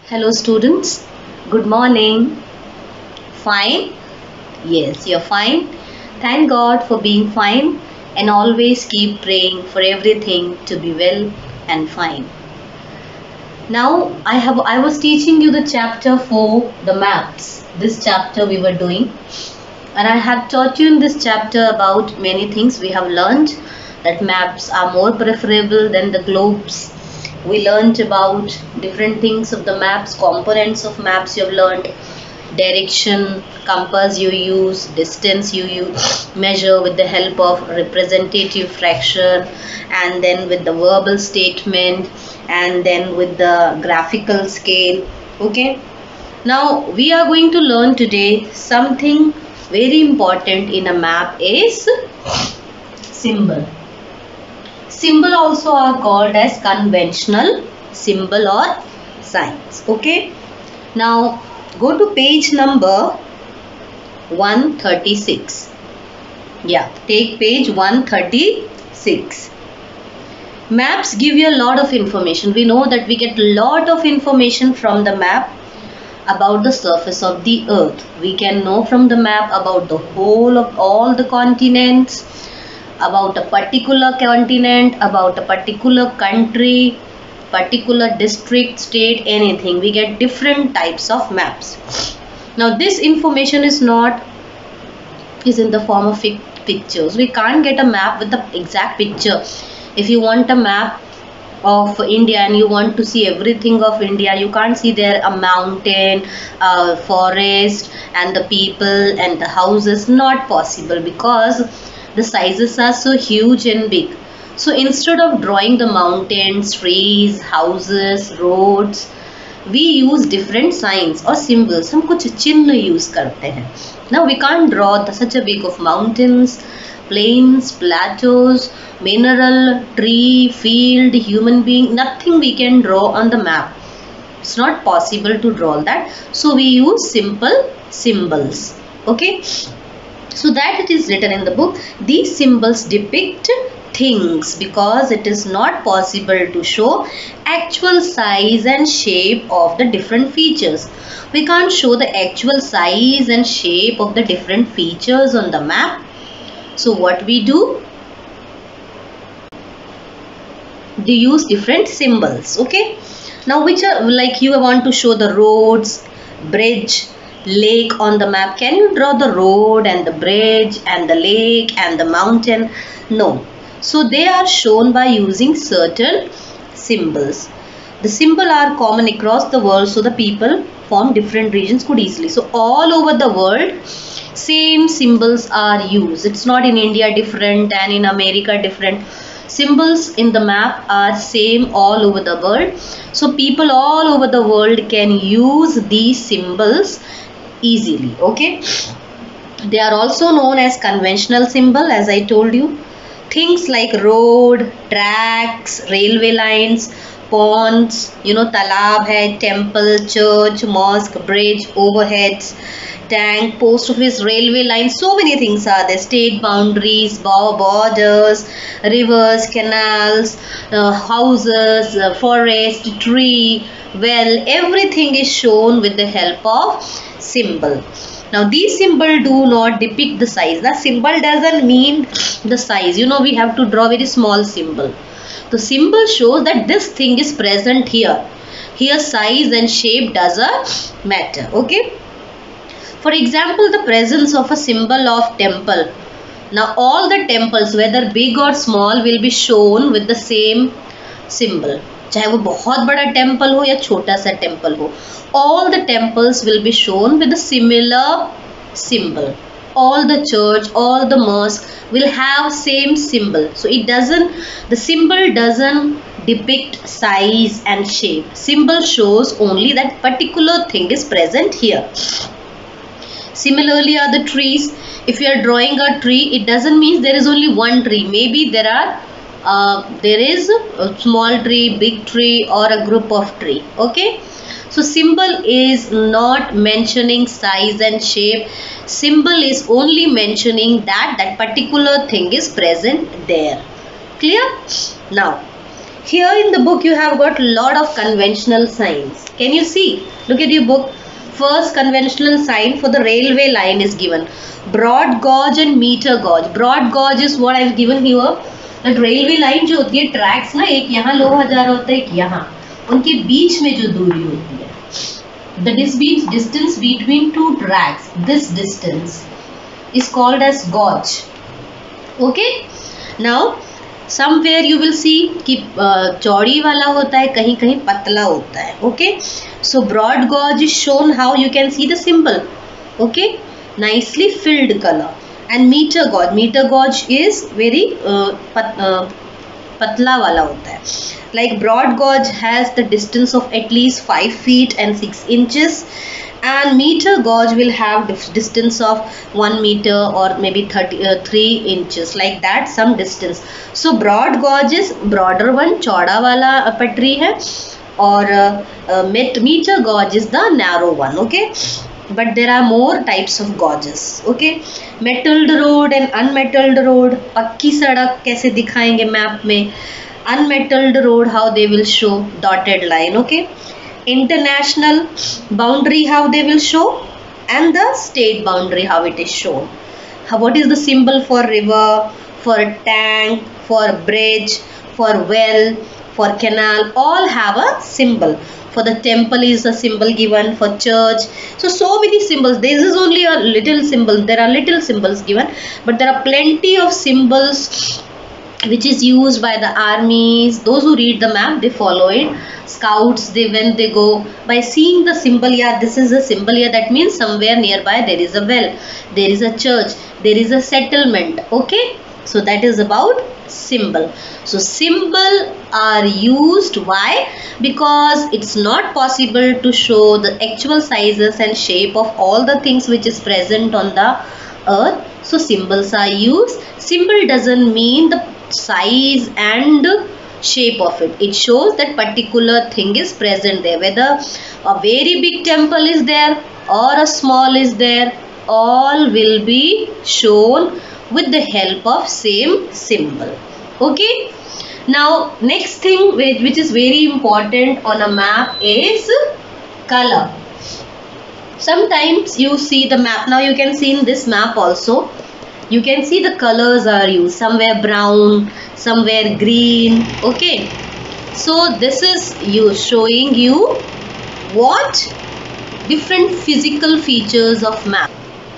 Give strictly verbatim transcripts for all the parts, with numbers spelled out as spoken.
Hello students, good morning. Fine? Yes, you're fine. Thank God for being fine and always keep praying for everything to be well and fine. Now I have I was teaching you the chapter for the maps. This chapter we were doing, and I have taught you in this chapter about many things. We have learned that maps are more preferable than the globes. We learned about different things of the maps, components of maps you have learned, direction, compass you use, distance you use, measure with the help of representative fraction, and then with the verbal statement, and then with the graphical scale. Okay. Now we are going to learn today something very important in a map is symbol. Symbol also are called as conventional symbol or signs. Okay. Now go to page number one thirty-six. Yeah, take page one thirty-six. Maps give you a lot of information. We know that we get a lot of information from the map about the surface of the earth. We can know from the map about the whole of all the continents, about a particular continent, about a particular country, particular district, state, anything. We get different types of maps. Now this information is not is in the form of pictures. We can't get a map with the exact picture. If you want a map of India and you want to see everything of India, you can't see there a mountain, a forest, and the people and the houses. Not possible because the sizes are so huge and big. So instead of drawing the mountains, trees, houses, roads, we use different signs or symbols. हम कुछ चिन्ह use करते हैं. Now we can't draw the, such a big of mountains, plains, plateaus, mineral, tree, field, human being. Nothing we can draw on the map. It's not possible to draw that. So we use simple symbols. Okay. So that it is written in the book, these symbols depict things because it is not possible to show actual size and shape of the different features. We can't show the actual size and shape of the different features on the map. So what we do? They use different symbols. Okay. Now which are, like you want to show the roads, bridge, lake on the map. Can you draw the road and the bridge and the lake and the mountain? No. So they are shown by using certain symbols. The symbols are common across the world, so the people from different regions could easily. So all over the world, same symbols are used. It's not in India different and in America different. Symbols in the map are same all over the world. So people all over the world can use these symbols easily. Okay. They are also known as conventional symbol, as I told you. Things like road, tracks, railway lines, ponds, you know, talab hai, temple, church, mosque, bridge, overheads, tank, post office, railway lines. So many things are there. State boundaries, borders, rivers, canals, uh, houses, uh, forest, tree, well, everything is shown with the help of symbol. Now these symbols do not depict the size. The symbol doesn't mean the size. You know, we have to draw very small symbol. The symbol shows that this thing is present here. Here size and shape doesn't matter. Okay. For example, the presence of a symbol of temple. Now all the temples, whether big or small, will be shown with the same symbol. चाहे वो बहुत बड़ा temple हो या छोटा सा temple हो, all the temples will be shown with a similar symbol. All the church, all the mosque will have same symbol. So it doesn't, the symbol doesn't depict size and shape. Symbol shows only that particular thing is present here. Similarly are the trees. If you are drawing a tree, it doesn't mean there is only one tree. Maybe there are Uh, there is a small tree, big tree, or a group of tree. Okay. So symbol is not mentioning size and shape. Symbol is only mentioning that that particular thing is present there. Clear? Now Here in the book you have got lot of conventional signs. Can you see? Look at your book. First conventional sign for the railway line is given. Broad gauge and meter gauge. Broad gauge is what I have given here. That railway line जो होती है tracks ना, एक यहाँ लोहा जा रहा होता है, एक यहाँ, उनके बीच में जो दूरी होती है, the distance between two tracks, this distance is called as gauge. Okay. Now somewhere you will see कि चौड़ी वाला होता है, कहीं कहीं पतला होता है. Okay. So broad gauge is shown how you can see the symbol. Okay. Nicely filled color. And meter gauge, meter gauge is very uh, pat, uh, patla wala hota hai. Like broad gauge has the distance of at least five feet and six inches, and meter gauge will have distance of one meter or maybe thirty-three inches, like that some distance. So broad gauge is broader one, chauda wala patri hai, or uh, uh, meter gauge is the narrow one. Okay. But there are more types of gauges. Okay. Metalled road and unmetalled road. पक्की सड़क कैसे दिखाएंगे map में. Unmetalled road, how they will show dotted line. Okay. International boundary, how they will show, and the state boundary, how it is shown. How, what is the symbol for river, for a tank, for a bridge, for well, for canal, all have a symbol. For the temple is a symbol given, for church. So, so many symbols. This is only a little symbol. There are little symbols given, but there are plenty of symbols which is used by the armies. Those who read the map, they follow it. Scouts, they when they go, by seeing the symbol, yeah, this is a symbol, yeah, that means somewhere nearby there is a well, there is a church, there is a settlement. Okay. So that is about symbol. So symbol are used. Why? Because it's not possible to show the actual sizes and shape of all the things which is present on the earth. So symbols are used. Symbol doesn't mean the size and shape of it. It shows that particular thing is present there. Whether a very big temple is there or a small is there, all will be shown with the help of same symbol. Okay. Now next thing which is very important on a map is color. Sometimes you see the map. Now you can see in this map also, you can see the colors are used. Somewhere brown, somewhere green. Okay. So this is you showing you what different physical features of map.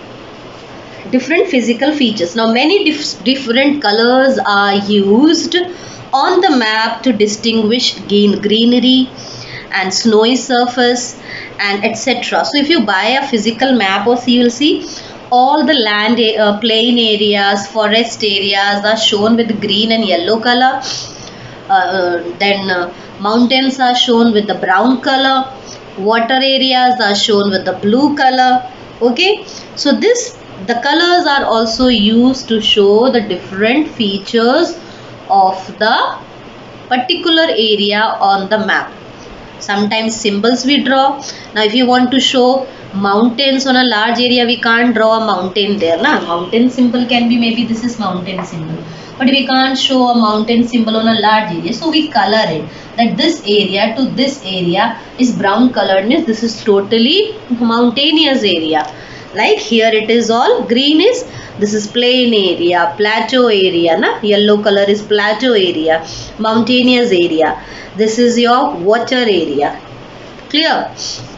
Different physical features. Now many dif different colors are used on the map to distinguish green greenery and snowy surface and et cetera. So if you buy a physical map, also you will see all the land uh, plain areas, forest areas are shown with green and yellow color. Uh, uh, then uh, mountains are shown with the brown color. Water areas are shown with the blue color. Okay. So this the colors are also used to show the different features of the particular area on the map. Sometimes symbols we draw. Now if you want to show mountains on a large area, we can't draw a mountain there. Na? Mountain symbol can be, maybe this is mountain symbol. But we can't show a mountain symbol on a large area. So we color it. That this area to this area is brown colored, means this is totally mountainous area. Like here it is all green is, this is plain area, plateau area, na? Yellow color is plateau area, mountainous area. This is your water area. Clear?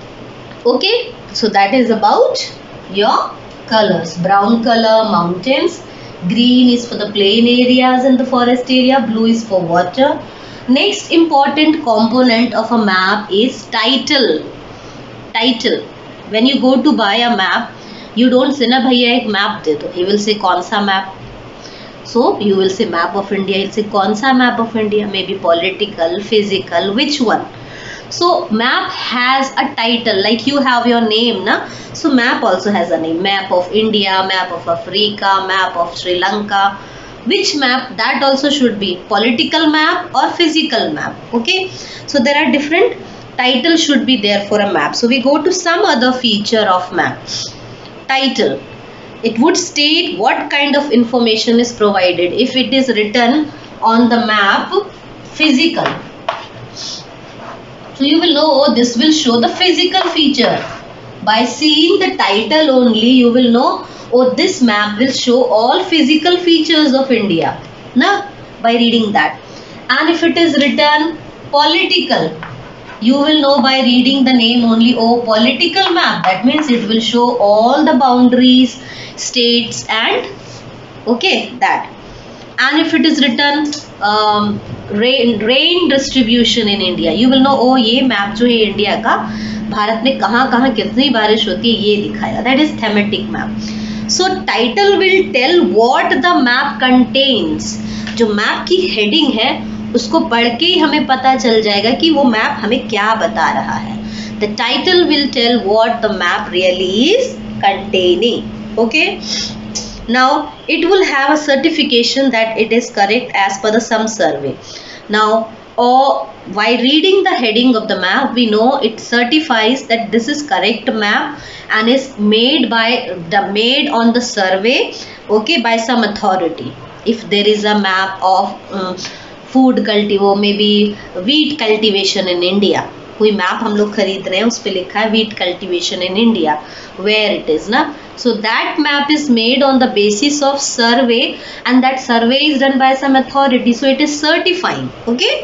Okay. So that is about your colors. Brown color, mountains. Green is for the plain areas and the forest area. Blue is for water. Next important component of a map is title. Title. When you go to buy a map, you don't say na bhaiya ek map de do. He will say kaun sa map. So you will say map of India. He'll say kaun sa map of India. Maybe political, physical, which one? So map has a title, like you have your name, na? So map also has a name. Map of India, map of Africa, map of Sri Lanka. Which map? That also should be political map or physical map. Okay. So there are different titles should be there for a map. So we go to some other feature of map. Title. It would state what kind of information is provided. If it is written on the map, physical. So you will know, oh, this will show the physical feature. By seeing the title only, you will know, oh, this map will show all physical features of India. Na? By reading that. And if it is written political, you will know by reading the name only, oh, political map. That means it will show all the boundaries, states and okay, that. And if it is written um, rain rain distribution in India, you will know, oh, ये map जो है India का, भारत में कहाँ कहाँ कितनी बारिश होती है, ये दिखाएगा. That is thematic map. So title will tell what the map contains. जो मैप की हेडिंग है उसको पढ़ के ही हमें पता चल जाएगा कि वो मैप हमें क्या बता रहा है. The title will tell what the map really is containing. Okay. Now it will have a certification that it is correct as per the some survey. Now, or by reading the heading of the map, we know it certifies that this is correct map and is made by the made on the survey, okay, by some authority. If there is a map of um, food cultivation, maybe wheat cultivation in India, कोई map हम लोग खरीद रहे हैं, उस पे लिखा है wheat cultivation in India, where it is ना. So that map is made on the basis of survey, and that survey is done by some authority. So it is certifying. Okay.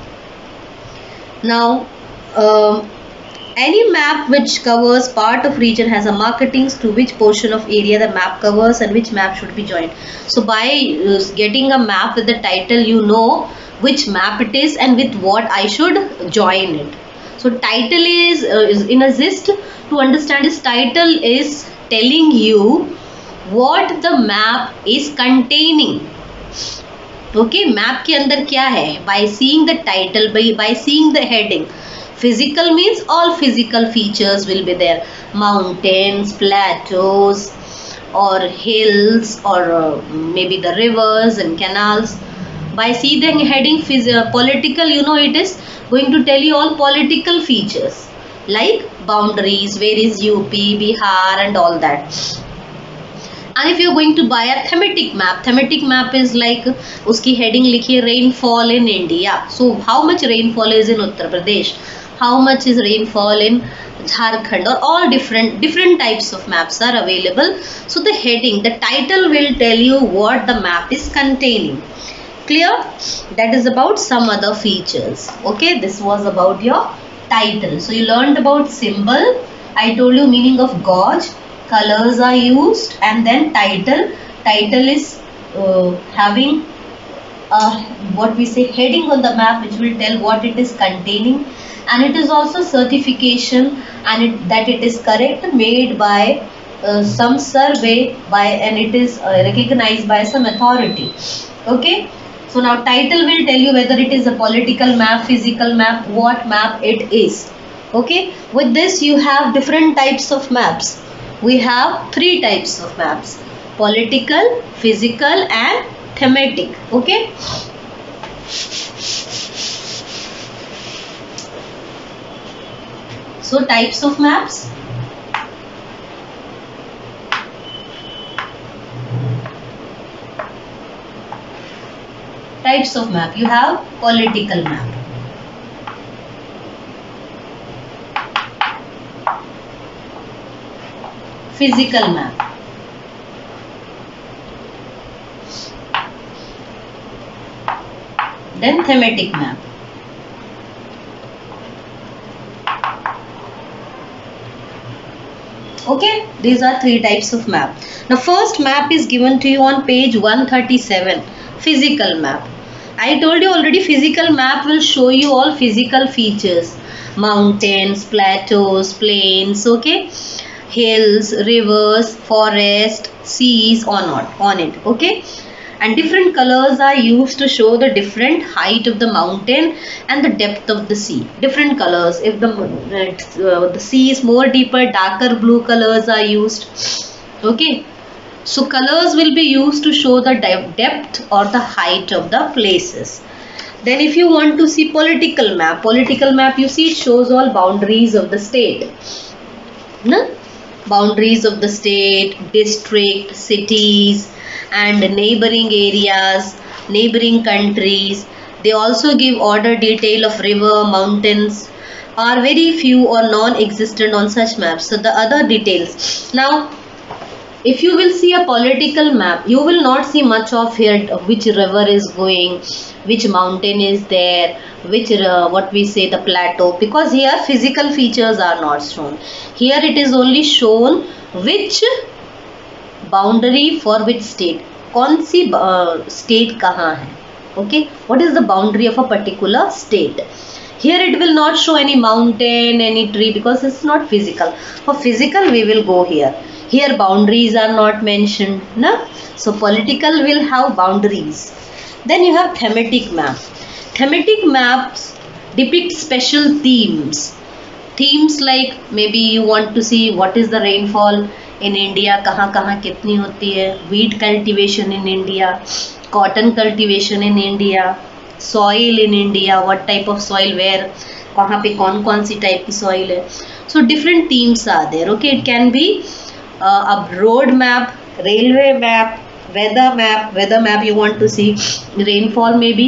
Now, uh, any map which covers part of region has a markings to which portion of area the map covers and which map should be joined. So by uh, getting a map with the title, you know which map it is and with what I should join it. So title is, uh, is in a gist to understand is title is telling you what the map is containing. Okay, map के अंदर क्या है? By seeing the title, by, by seeing the heading. Physical means all physical features will be there. Mountains, plateaus or hills or uh, maybe the rivers and canals. By seeing the heading political, you know it is going to tell you all political features like boundaries, where is U P, Bihar and all that. And if you are going to buy a thematic map, thematic map is like uski heading likhi rainfall in India. So how much rainfall is in Uttar Pradesh? How much is rainfall in Jharkhand? Or all different different types of maps are available. So the heading, the title will tell you what the map is containing. Clear? That is about some other features. Okay, this was about your title. So you learned about symbol. I told you meaning of gauge. Colors are used, and then title. Title is uh, having a, what we say, heading on the map which will tell what it is containing, and it is also certification and it, that it is correct, made by uh, some survey by and it is uh, recognized by some authority. Okay. So now title will tell you whether it is a political map, physical map, what map it is. Okay. With this you have different types of maps. We have three types of maps: political, physical and thematic. Okay. So types of maps. Types of map. You have political map, physical map, then thematic map. Okay, these are three types of map. Now first map is given to you on page one thirty-seven, physical map. I told you already, physical map will show you all physical features: mountains, plateaus, plains, okay, hills, rivers, forest, seas on, on it, okay. And different colors are used to show the different height of the mountain and the depth of the sea. Different colors. If the, uh, the sea is more deeper, darker blue colors are used, okay. So colors will be used to show the depth or the height of the places. Then if you want to see political map, political map you see it shows all boundaries of the state. No? Boundaries of the state, district, cities and neighboring areas, neighboring countries. They also give order detail of river, mountains are very few or non-existent on such maps. So the other details. Now if you will see a political map, you will not see much of here which river is going, which mountain is there, which uh, what we say the plateau, because here physical features are not shown. Here it is only shown which boundary for which state, कौन सी uh, state कहाँ है. Okay, what is the boundary of a particular state. Here it will not show any mountain, any tree, because it's not physical. For physical we will go here. Here boundaries are not mentioned, na? So political will have boundaries. Then you have thematic map. Thematic maps depict special themes. Themes like maybe you want to see what is the rainfall in India, kahan kahan kitni hoti hai, wheat cultivation in India, cotton cultivation in India, soil in India, what type of soil, where, kahan pe kaun kaun si type ki soil hai. So different themes are there. Okay, it can be Uh, a road map, railway map, weather map. Weather map you want to see rainfall, maybe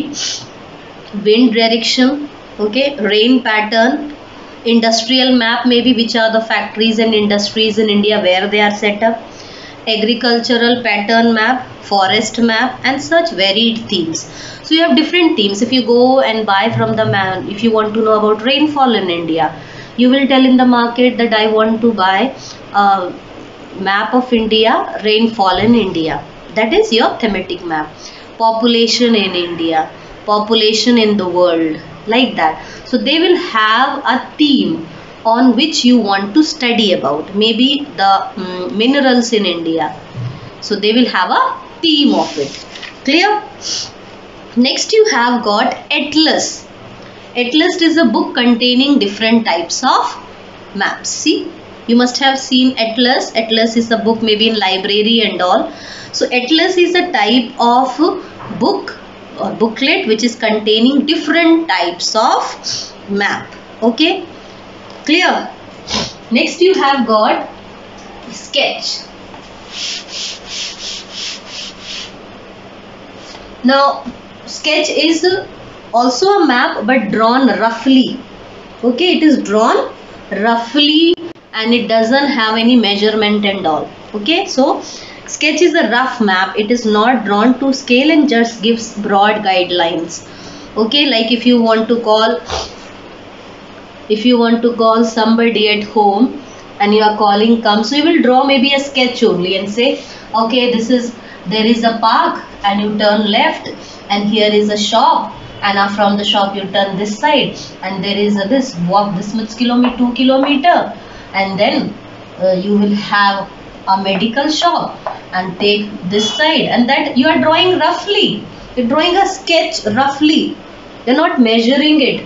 wind direction, okay, rain pattern. Industrial map, maybe which are the factories and industries in India, where they are set up. Agricultural pattern map, forest map, and such varied themes. So you have different themes. If you go and buy from the man, if you want to know about rainfall in India, you will tell in the market that I want to buy uh, map of India, rainfall in India. That is your thematic map. Population in India, population in the world, like that. So they will have a theme on which you want to study about. Maybe the um, minerals in India. So they will have a theme of it. Clear? Next you have got Atlas. Atlas is a book containing different types of maps. See? You must have seen Atlas. Atlas is a book maybe in library and all. So Atlas is a type of book or booklet which is containing different types of map. Okay, clear? Next you have got sketch. Now sketch is also a map but drawn roughly. Okay, it is drawn roughly and it doesn't have any measurement and all. Okay, so sketch is a rough map. It is not drawn to scale and just gives broad guidelines. Okay, like if you want to call if you want to call somebody at home and your calling comes, so you will draw maybe a sketch only and say, okay, this is there is a park and you turn left and here is a shop, and from the shop you turn this side and there is a this walk this much kilometer two kilometer and then uh, you will have a medical shop and take this side, and that you are drawing roughly. You're drawing a sketch roughly. You're not measuring it.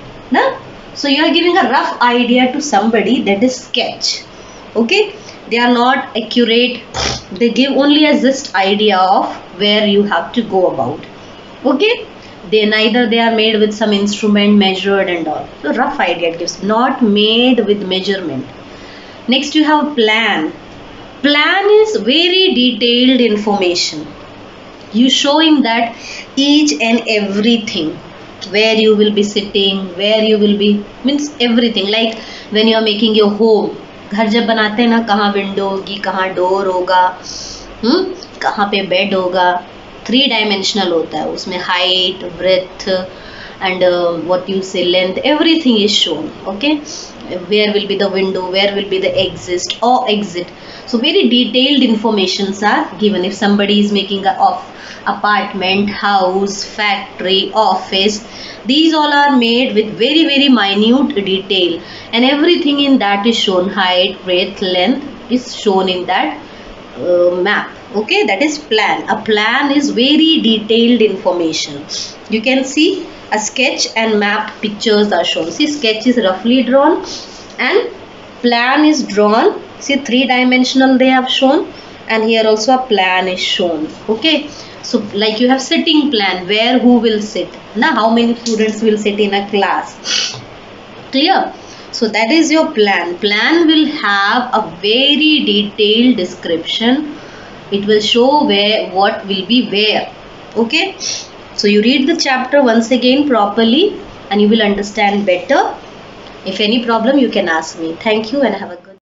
No? So you are giving a rough idea to somebody, that is sketch. Okay? They are not accurate. They give only a just idea of where you have to go about. Okay? They neither they are made with some instrument measured and all. So rough idea it gives, not made with measurement. Next you have plan. Plan is very detailed information. You show him that each and everything, where you will be sitting, where you will be, means everything. Like when you are making your home, घर जब बनाते हैं ना, कहाँ window होगी, कहाँ door होगा, हम्म, कहाँ पे बेड होगा. थ्री डायमेंशनल होता है उसमें, height, breadth and uh, what you say length, everything is shown. Okay, where will be the window, where will be the exit or exit. So very detailed informations are given. If somebody is making a off apartment, house, factory, office, these all are made with very very minute detail, and everything in that is shown. Height, breadth, length is shown in that uh, map. Okay, that is plan. A plan is very detailed information. You can see a sketch and mapped pictures are shown. See, sketch is roughly drawn and plan is drawn. See, three dimensional they have shown, and here also a plan is shown. Okay, so like you have sitting plan, where who will sit, now how many students will sit in a class. Clear? So that is your plan. Plan will have a very detailed description. It will show where what will be where. Okay, So you read the chapter once again properly and you will understand better. If any problem, you can ask me. Thank you and have a good